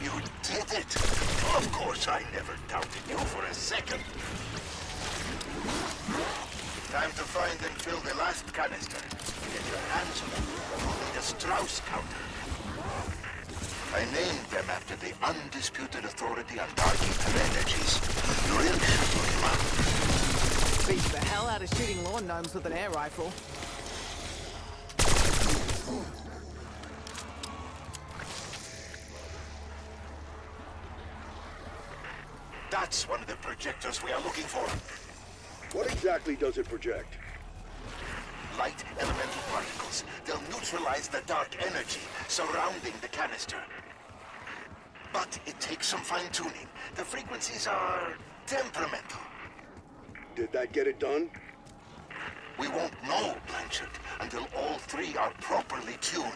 You did it! Of course, I never doubted you for a second. Time to find and fill the last canister. Get your hands on it. You'll need a Strauss counter. I named them after the undisputed authority on dark ether energies. You really should look him up. Beats the hell out of shooting lawn gnomes with an air rifle. That's one of the projectors we are looking for. What exactly does it project? Light elemental particles. They'll neutralize the dark energy surrounding the canister. But it takes some fine-tuning. The frequencies are temperamental. Did that get it done? We won't know, Blanchard, until all three are properly tuned.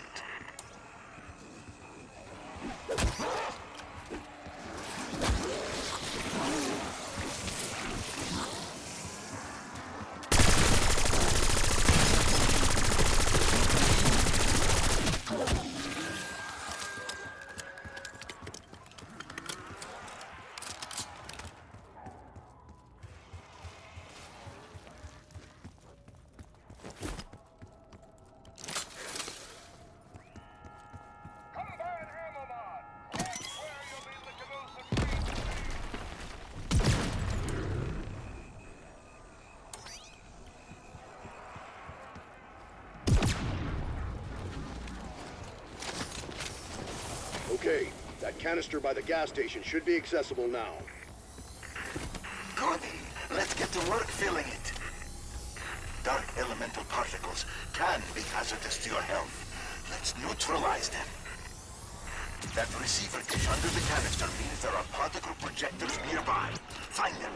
Okay, that canister by the gas station should be accessible now. Good. Let's get to work filling it. Dark elemental particles can be hazardous to your health. Let's neutralize them. That receiver dish under the canister means there are particle projectors nearby. Find them.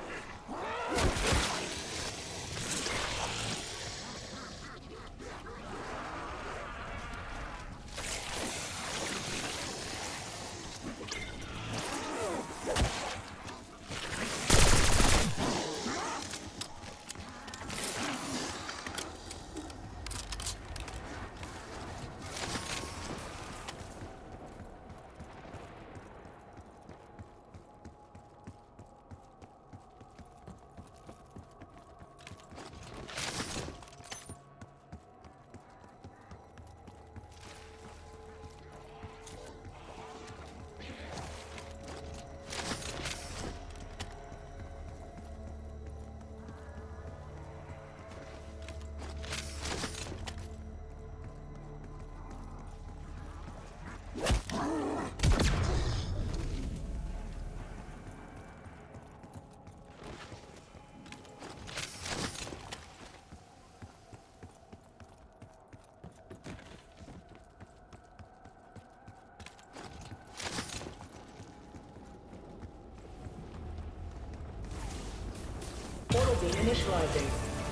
Portal beam initializing.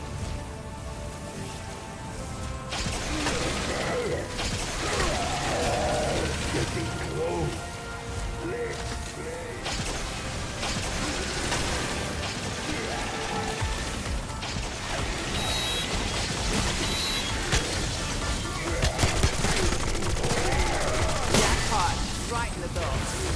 Jackpot. Right in the door.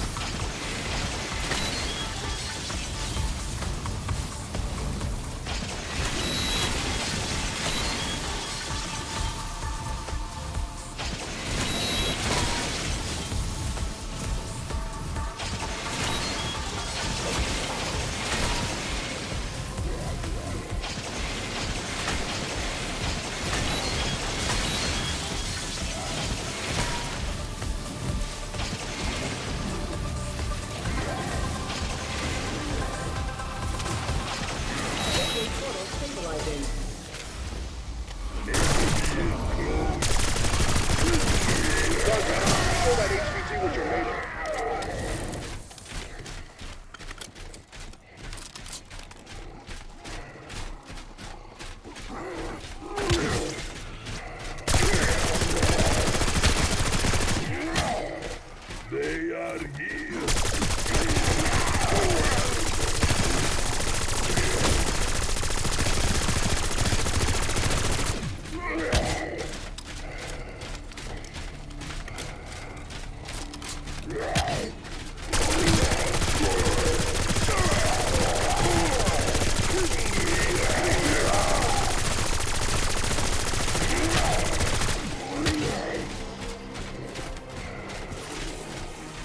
Portal stabilizing. Show that HVT what you're made of. They are here.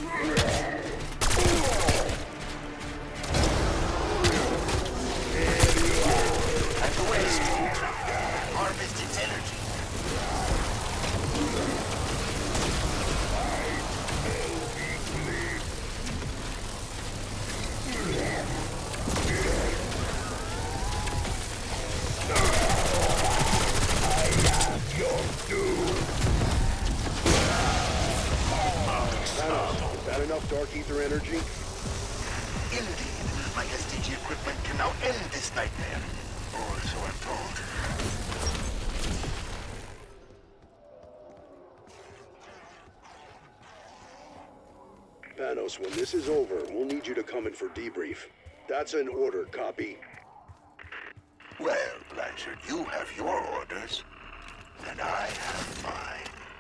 And the waste. Harvest its energy. Thanos, is that enough Dark Ether energy? Indeed, my SDG equipment can now end this nightmare. Or so I'm told. Thanos, when this is over, we'll need you to come in for debrief. That's an order, copy. Well, Blanchard, you have your orders, and I have mine.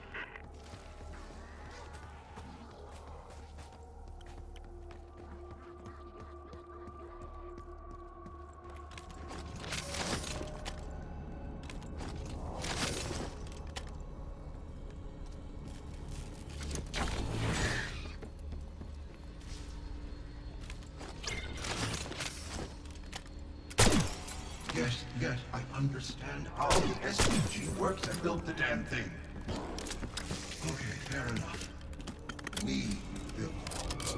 Yes, I understand how the SDG works. I built the damn thing. Okay, fair enough. We built it.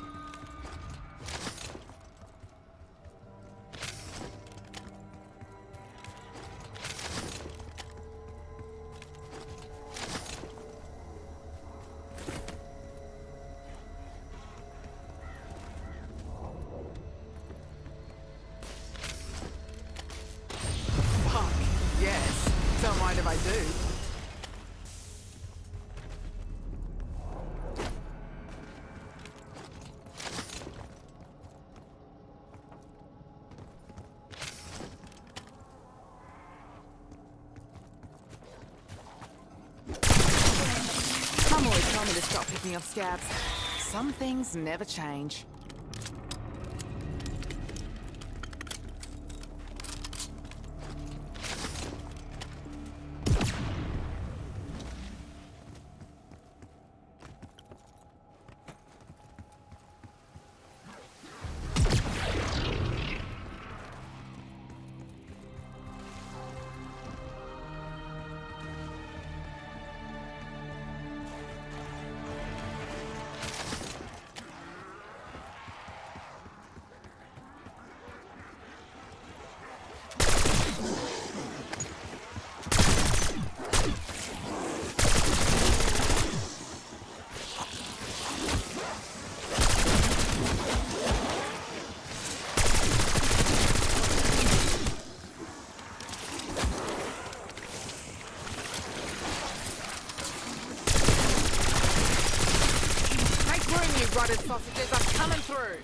Fuck, yes. Don't mind if I do. Mum always told me to stop picking up scabs. Some things never change. Rotted sausages, I'm coming through.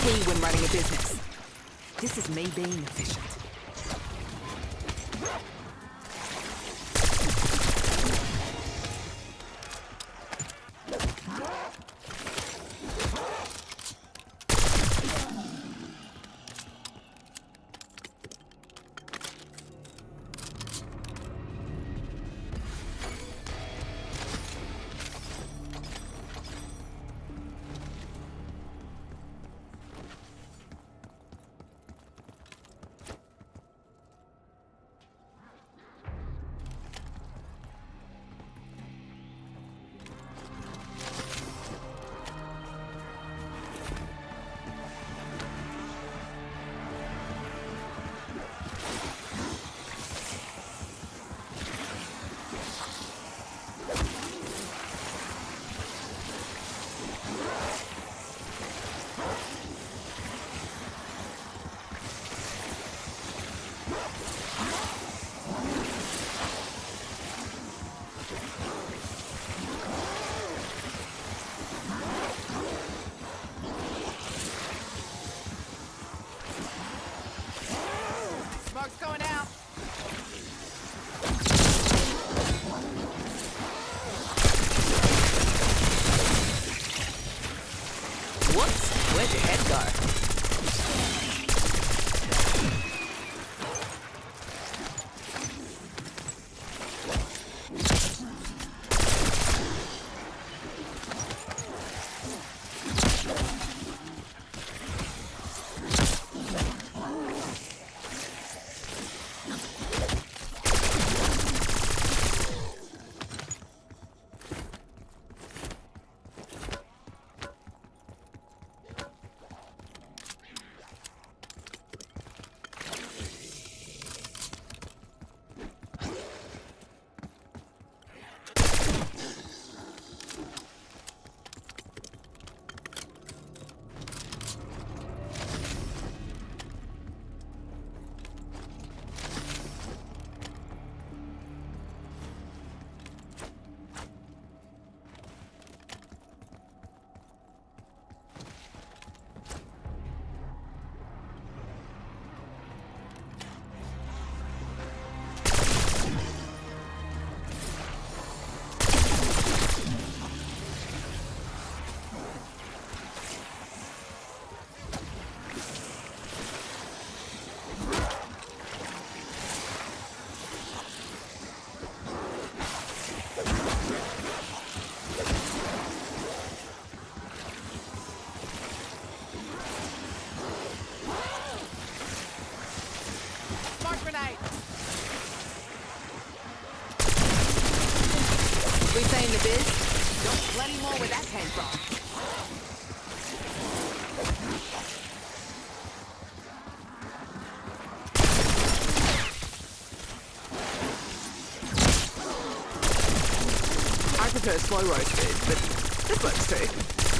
key when running a business. This is me being efficient. Smoke's going out. Whoops, where'd your head go? Smoke grenade. We saying the biz? Got plenty more where that came from. I prefer slow roast food, but this works too.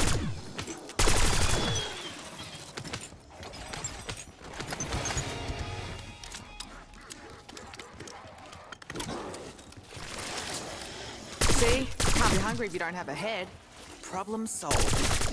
See? Can't be hungry if you don't have a head. Problem solved.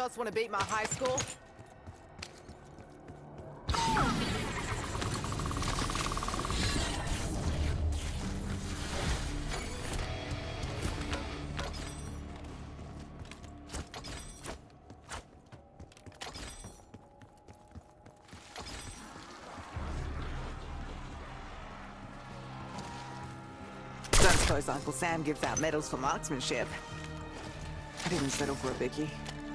else want to beat my high school? Don't suppose Uncle Sam gives out medals for marksmanship. I didn't settle for a bicky.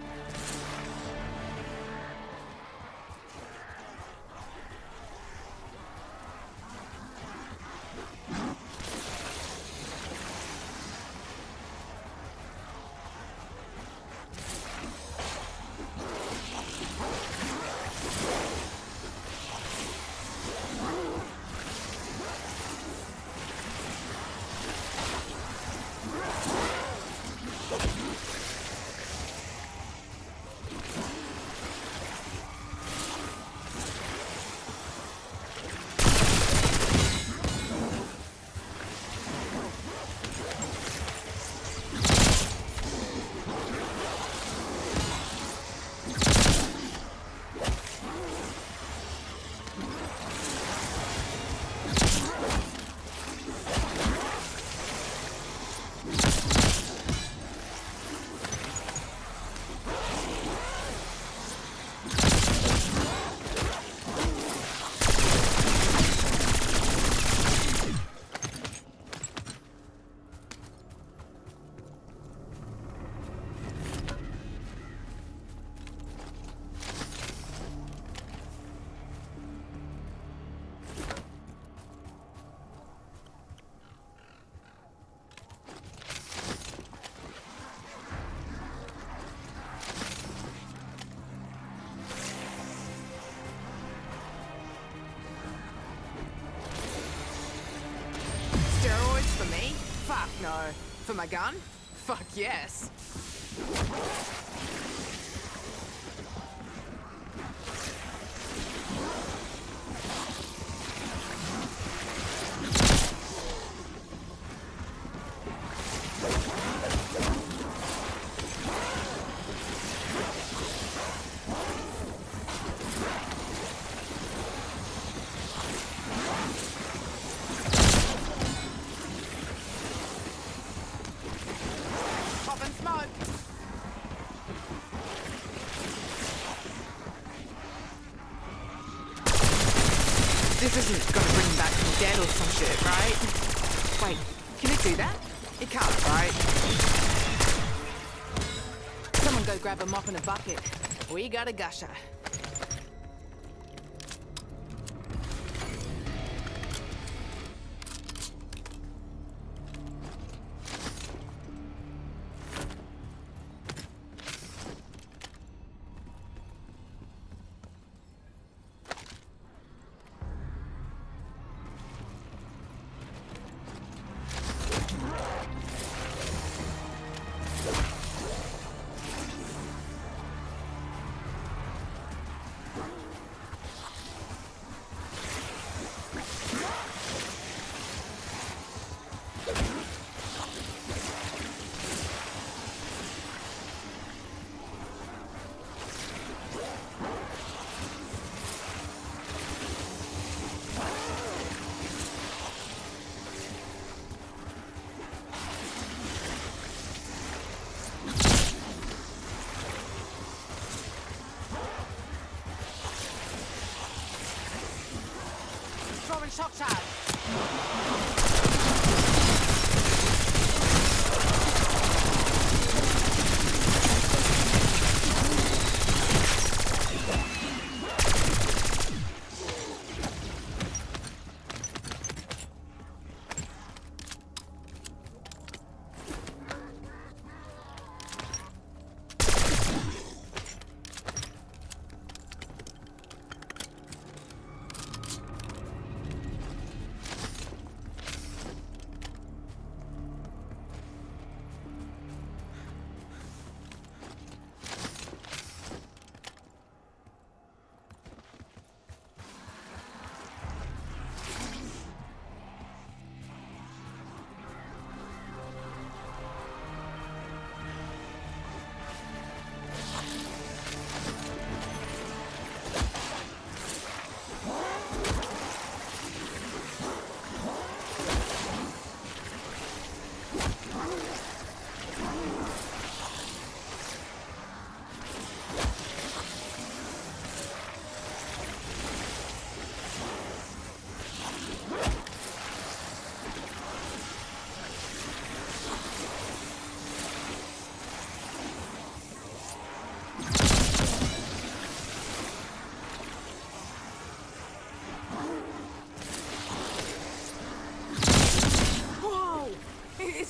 Steroids for me? Fuck no. For my gun? Fuck yes. Poppin' smoke. This isn't gonna bring him back from the dead or some shit, right? Wait, can it do that? It can't, right? Someone go grab a mop and a bucket. We got a gusher.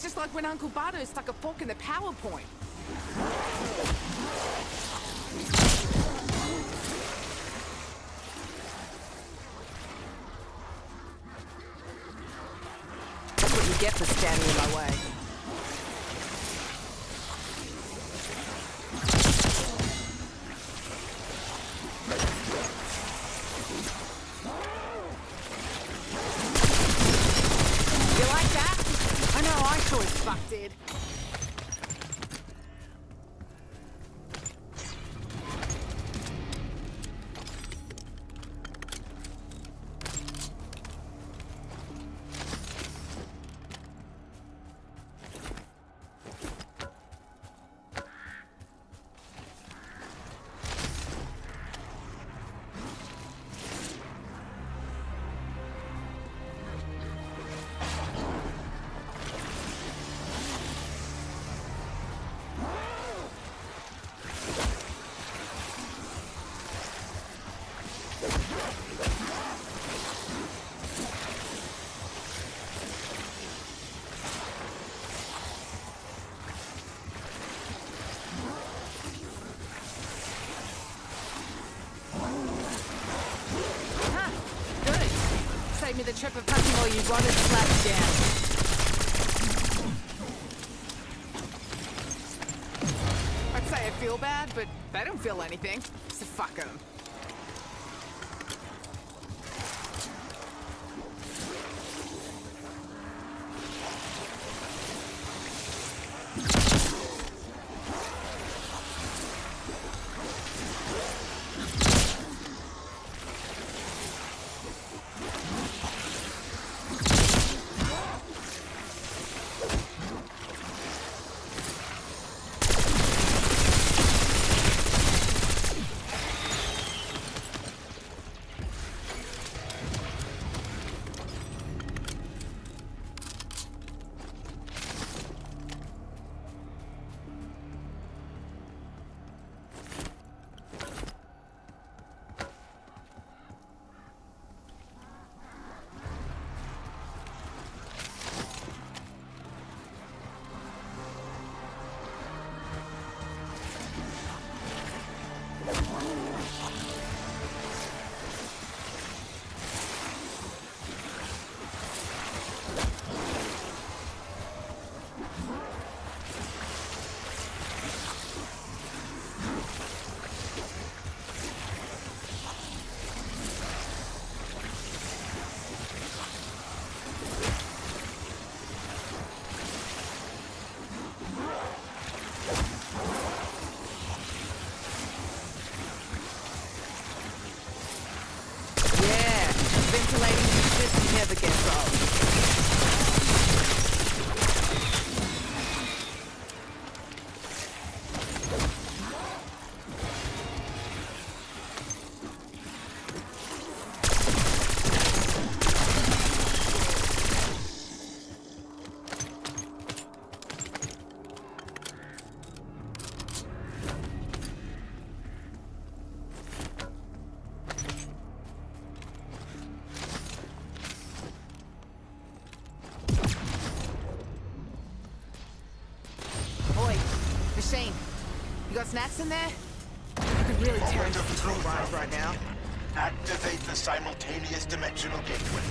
Just like when Uncle Bardo stuck a fork in the PowerPoint. That's what you get for standing in my way. You like that? I know, I sure as fuck did. Save me the trip of hunting all you rotted slabs down. I'd say I feel bad, but they don't feel anything, so fuck them. Never gets old. Shane, you got snacks in there? I could really tear into control bars right now. Activate the simultaneous dimensional gateway.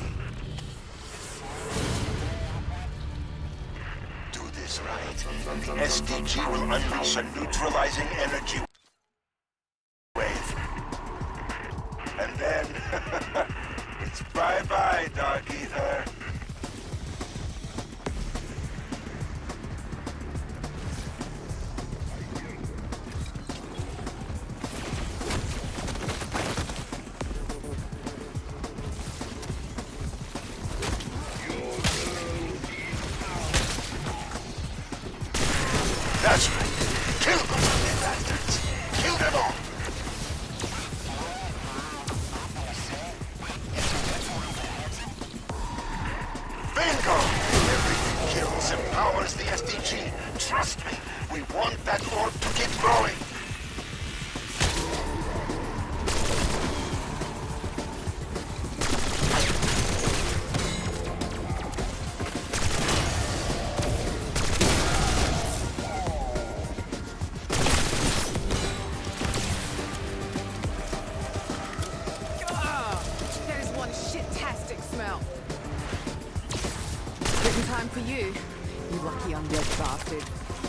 Do this right. The SDG will unleash a neutralizing energy wave. And then, it's bye-bye, Dark Ether. That's right. Kill those ugly bastards. Kill them all. Bingo! Everything kills empowers the SDG. Trust me, we want that orb to keep growing. you. You lucky undead bastard.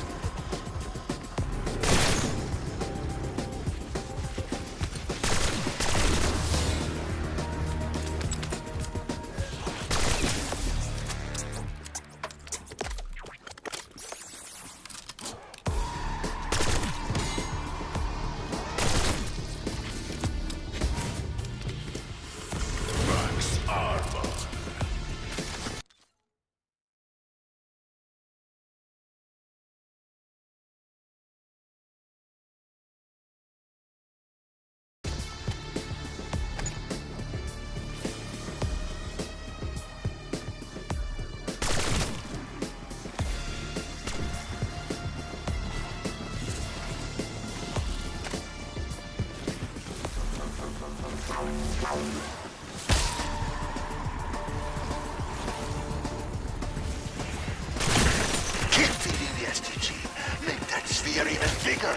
Keep feeding the STG. Make that sphere even bigger.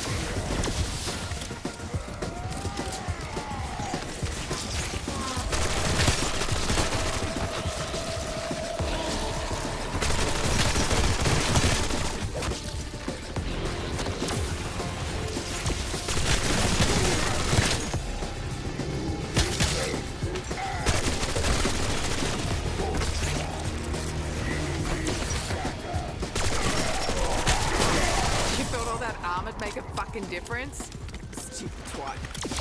Make a fucking difference? Stupid twat.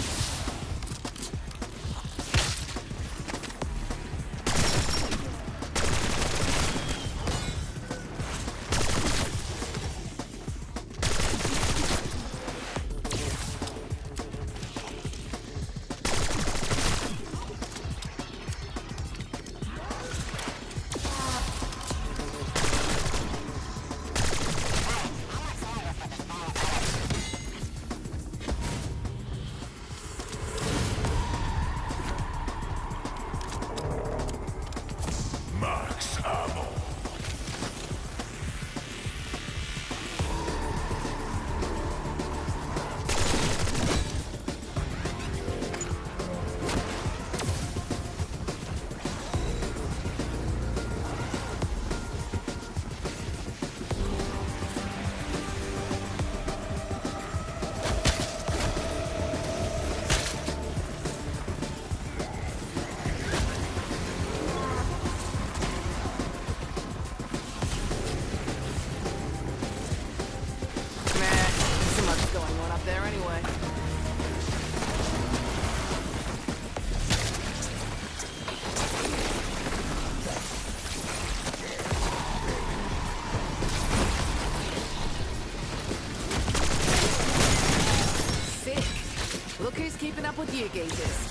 Look who's keeping up with you geezers.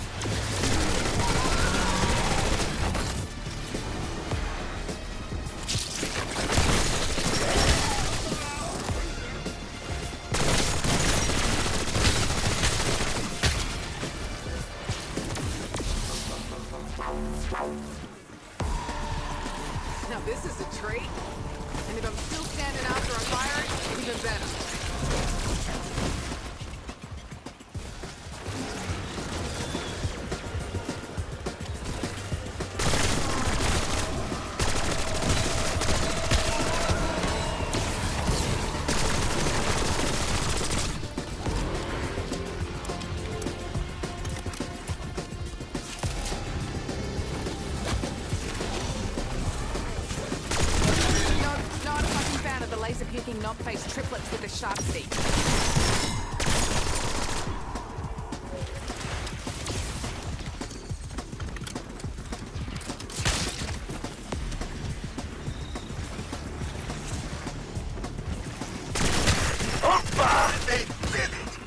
Now this is a treat. And if I'm still standing after I'm firing, even better. Laser-piercing knob-faced triplets with a sharp stick. Hoppa! They did it!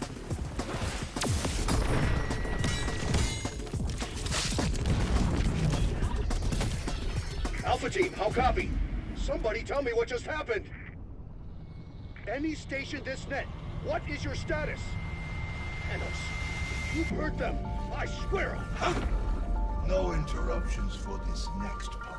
Alpha team, how copy? Somebody tell me what just happened! Any station this net, what is your status? Enos, you've hurt them, I swear! No interruptions for this next part.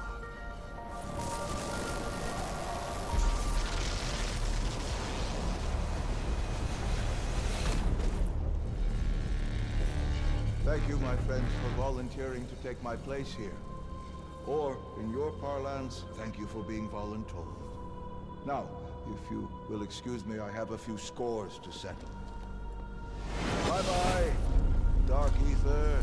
Thank you, my friends, for volunteering to take my place here. Or, in your parlance, thank you for being voluntold. Now, if you will excuse me, I have a few scores to settle. Bye-bye, Dark Ether.